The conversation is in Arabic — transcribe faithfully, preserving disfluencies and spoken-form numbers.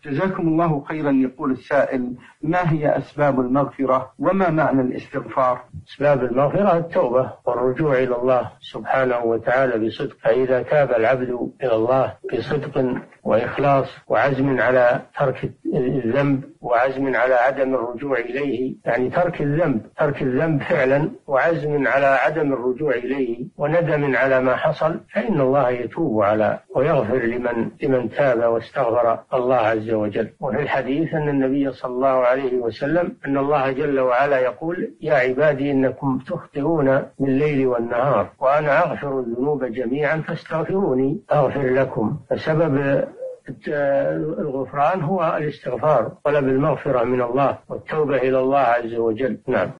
جزاكم الله خيرا. يقول السائل: ما هي أسباب المغفرة وما معنى الاستغفار؟ أسباب المغفرة التوبة والرجوع إلى الله سبحانه وتعالى بصدق، فإذا تاب العبد إلى الله بصدق وإخلاص وعزم على ترك الذنب وعزم على عدم الرجوع إليه، يعني ترك الذنب ترك الذنب فعلا وعزم على عدم الرجوع إليه وندم على ما حصل، فإن الله يتوب على ويغفر لمن لمن تاب واستغفر الله عز وجل. وفي الحديث أن النبي صلى الله عليه وسلم أن الله جل وعلا يقول: يا عبادي إنكم تخطئون بالليل والنهار وأنا أغفر الذنوب جميعا فاستغفروني أغفر لكم. فسبب الغفران هو الاستغفار، طلب المغفرة من الله والتوبة إلى الله عز وجل. نعم.